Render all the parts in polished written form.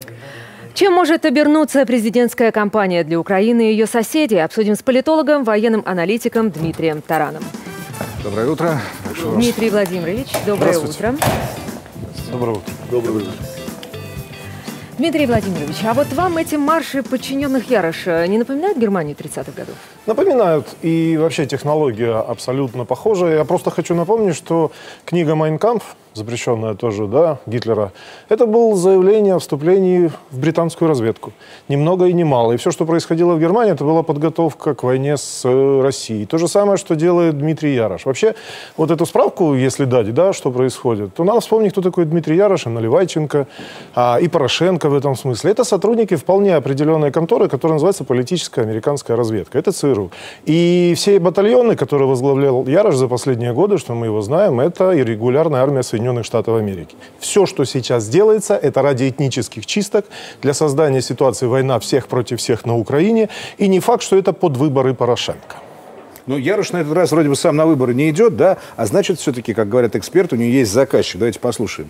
Чем может обернуться президентская кампания для Украины и ее соседей? Обсудим с политологом, военным аналитиком Дмитрием Тараном. Доброе утро. Дмитрий Владимирович, доброе утро. Доброе утро. Доброе утро. Дмитрий Владимирович, а вот вам эти марши подчиненных Яроша не напоминают Германию 30-х годов? Напоминают. И вообще технология абсолютно похожа. Я просто хочу напомнить, что книга «Майн кампф», запрещенная тоже, да, Гитлера, это было заявление о вступлении в британскую разведку. Ни много и ни мало. И все, что происходило в Германии, это была подготовка к войне с Россией. То же самое, что делает Дмитрий Ярош. Вообще, вот эту справку, если дать, да, что происходит, то надо вспомнить, кто такой Дмитрий Ярош, и Наливайченко, и Порошенко в этом смысле. Это сотрудники вполне определенной конторы, которая называется политическая американская разведка. Это ЦРУ. И все батальоны, которые возглавлял Ярош за последние годы, что мы его знаем, это и регулярная армия Соединенных Штатов Америки. Все, что сейчас делается, это ради этнических чисток, для создания ситуации война всех против всех на Украине. И не факт, что это под выборы Порошенко. Ну, Ярош на этот раз вроде бы сам на выборы не идет, да? А значит, все-таки, как говорят эксперты, у него есть заказчик. Давайте послушаем.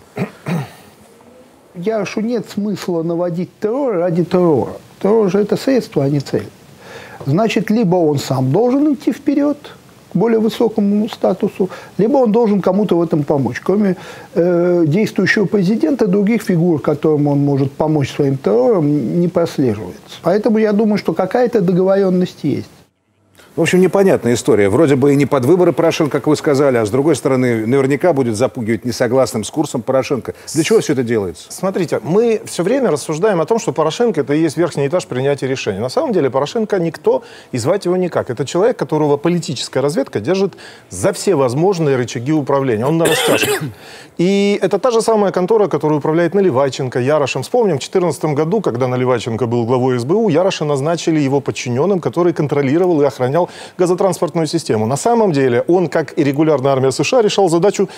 Ярошу нет смысла наводить террор ради террора. Террор же это средство, а не цель. Значит, либо он сам должен идти вперед к более высокому статусу, либо он должен кому-то в этом помочь. Кроме действующего президента, других фигур, которым он может помочь своим террором, не прослеживается. Поэтому я думаю, что какая-то договоренность есть. В общем, непонятная история. Вроде бы и не под выборы Порошенко, как вы сказали, а с другой стороны, наверняка будет запугивать несогласным с курсом Порошенко. Для чего все это делается? Смотрите, мы все время рассуждаем о том, что Порошенко — это и есть верхний этаж принятия решений. На самом деле Порошенко никто, и звать его никак. Это человек, которого политическая разведка держит за все возможные рычаги управления. Он на растяжках. И это та же самая контора, которая управляет Наливайченко, Ярошем. Вспомним, в 2014 году, когда Наливайченко был главой СБУ, Яроша назначили его подчиненным, который контролировал и охранял газотранспортную систему. На самом деле он, как и регулярная армия США, решал задачу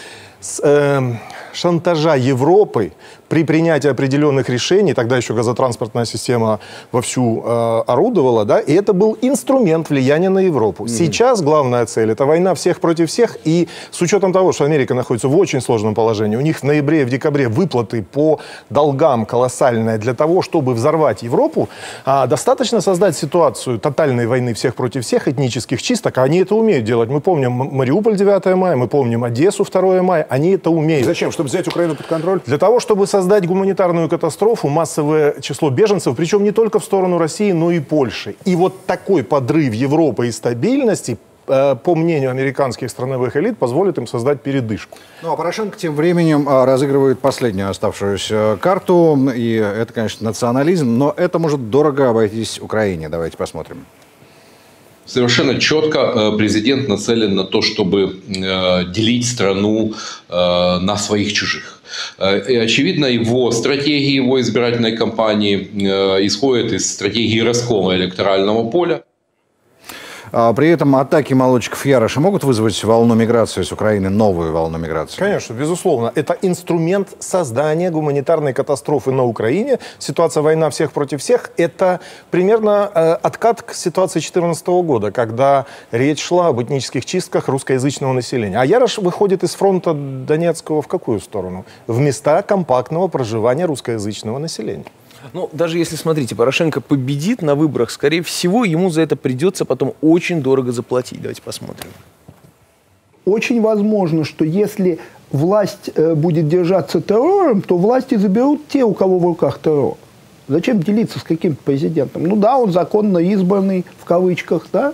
шантажа Европы при принятии определенных решений. Тогда еще газотранспортная система вовсю орудовала, да, и это был инструмент влияния на Европу. Сейчас главная цель — это война всех против всех, и с учетом того, что Америка находится в очень сложном положении, у них в ноябре и в декабре выплаты по долгам колоссальные для того, чтобы взорвать Европу, достаточно создать ситуацию тотальной войны всех против всех, этнических чисток, а они это умеют делать. Мы помним Мариуполь 9 мая, мы помним Одессу 2 мая, они это умеют. Зачем? Чтобы взять Украину под контроль? Для того, чтобы создать гуманитарную катастрофу, массовое число беженцев, причем не только в сторону России, но и Польши. И вот такой подрыв Европы и стабильности, по мнению американских страновых элит, позволит им создать передышку. Ну, а Порошенко тем временем разыгрывает последнюю оставшуюся карту. И это, конечно, национализм, но это может дорого обойтись Украине. Давайте посмотрим. Совершенно четко президент нацелен на то, чтобы делить страну на своих чужих. И, очевидно, его стратегии, его избирательной кампании исходят из стратегии раскола электорального поля. При этом атаки молодчиков Яроша могут вызвать волну миграции с Украины, новую волну миграции? Конечно, безусловно. Это инструмент создания гуманитарной катастрофы на Украине. Ситуация война всех против всех — это примерно откат к ситуации 2014 года, когда речь шла об этнических чистках русскоязычного населения. А Ярош выходит из фронта Донецкого в какую сторону? В места компактного проживания русскоязычного населения. Ну, даже если, смотрите, Порошенко победит на выборах, скорее всего, ему за это придется потом очень дорого заплатить. Давайте посмотрим. Очень возможно, что если власть будет держаться террором, то власти заберут те, у кого в руках террор. Зачем делиться с каким-то президентом? Ну да, он законно избранный, в кавычках, да.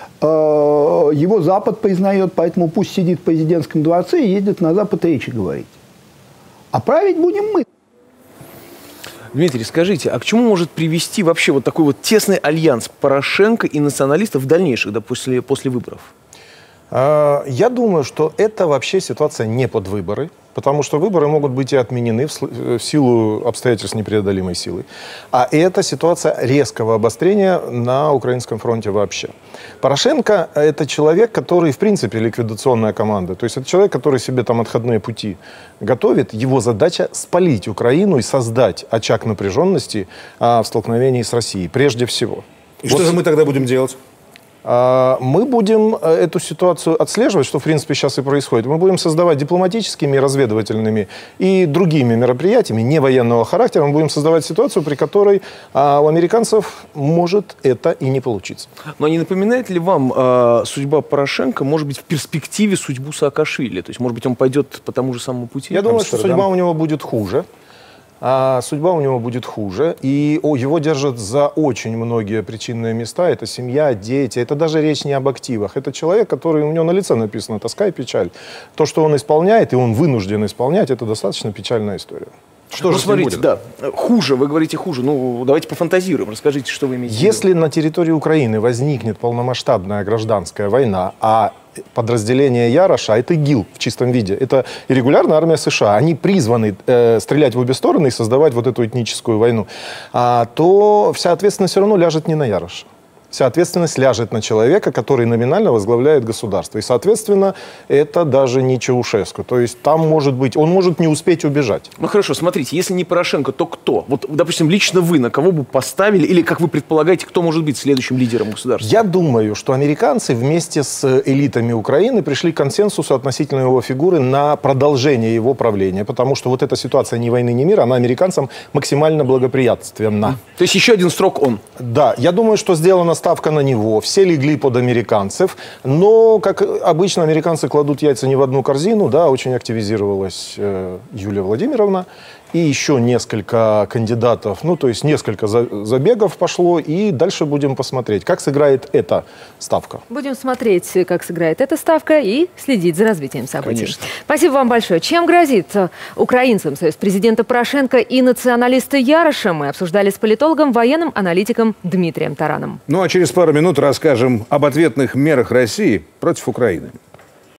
Его Запад признает, поэтому пусть сидит в президентском дворце и ездит на Запад речи говорить. А править будем мы. Дмитрий, скажите, а к чему может привести вообще вот такой вот тесный альянс Порошенко и националистов в дальнейших, да, после выборов? Я думаю, что это вообще ситуация не под выборы, потому что выборы могут быть и отменены в силу обстоятельств непреодолимой силы. А это ситуация резкого обострения на украинском фронте вообще. Порошенко — это человек, который, в принципе, ликвидационная команда. То есть это человек, который себе там отходные пути готовит. Его задача — спалить Украину и создать очаг напряженности в столкновении с Россией, прежде всего. И что же мы тогда будем делать? Мы будем эту ситуацию отслеживать, что в принципе сейчас и происходит. Мы будем создавать дипломатическими, разведывательными и другими мероприятиями не военного характера. Мы будем создавать ситуацию, при которой у американцев может это и не получиться. Но не напоминает ли вам судьба Порошенко, может быть, в перспективе судьбу Саакашвили? То есть, может быть, он пойдет по тому же самому пути? Я думаю, что судьба у него будет хуже. Судьба у него будет хуже, и его держат за очень многие причинные места. Это семья, дети, это даже речь не об активах. Это человек, который, у него на лице написано «тоска и печаль». То, что он исполняет, и он вынужден исполнять, это достаточно печальная история. Что же смотрите, да, хуже, вы говорите хуже. Ну, давайте пофантазируем, расскажите, что вы имеете в виду. Если на территории Украины возникнет полномасштабная гражданская война, а подразделение Яроша, это ИГИЛ в чистом виде, это регулярная армия США, они призваны стрелять в обе стороны и создавать вот эту этническую войну, то вся ответственность все равно ляжет не на Яроша. Вся ответственность ляжет на человека, который номинально возглавляет государство. И, соответственно, это даже не Чаушеску. То есть там может быть, он может не успеть убежать. Ну хорошо, смотрите, если не Порошенко, то кто? Вот, допустим, лично вы на кого бы поставили, или, как вы предполагаете, кто может быть следующим лидером государства? Я думаю, что американцы вместе с элитами Украины пришли к консенсусу относительно его фигуры на продолжение его правления. Потому что вот эта ситуация ни войны, ни мира, она американцам максимально благоприятственна. То есть еще один срок он? Да, я думаю, что сделана ставка на него. Все легли под американцев. Но, как обычно, американцы кладут яйца не в одну корзину. Да, очень активизировалась Юлия Владимировна. И еще несколько кандидатов, ну, то есть несколько забегов пошло. И дальше будем посмотреть, как сыграет эта ставка. Будем смотреть, как сыграет эта ставка, и следить за развитием событий. Конечно. Спасибо вам большое. Чем грозит украинцам союз президента Порошенко и националисты Яроша, мы обсуждали с политологом, военным аналитиком Дмитрием Тараном. Ну а через пару минут расскажем об ответных мерах России против Украины.